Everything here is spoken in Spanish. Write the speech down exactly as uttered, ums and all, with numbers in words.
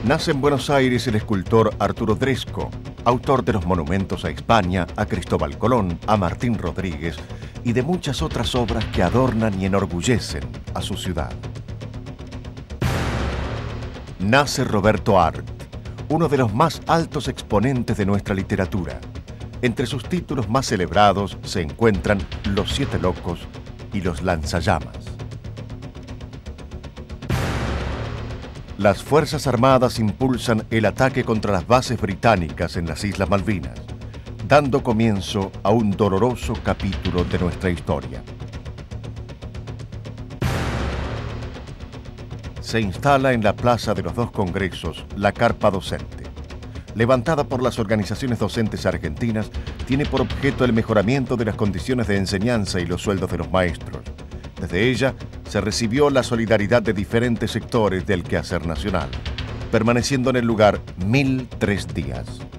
Nace en Buenos Aires el escultor Arturo Dresco, autor de los monumentos a España, a Cristóbal Colón, a Martín Rodríguez y de muchas otras obras que adornan y enorgullecen a su ciudad. Nace Roberto Arlt, uno de los más altos exponentes de nuestra literatura. Entre sus títulos más celebrados se encuentran Los Siete Locos y Los Lanzallamas. Las Fuerzas Armadas impulsan el ataque contra las bases británicas en las Islas Malvinas, dando comienzo a un doloroso capítulo de nuestra historia. Se instala en la Plaza de los Dos Congresos la carpa docente. Levantada por las organizaciones docentes argentinas, tiene por objeto el mejoramiento de las condiciones de enseñanza y los sueldos de los maestros. Desde ella se recibió la solidaridad de diferentes sectores del quehacer nacional, permaneciendo en el lugar mil tres días.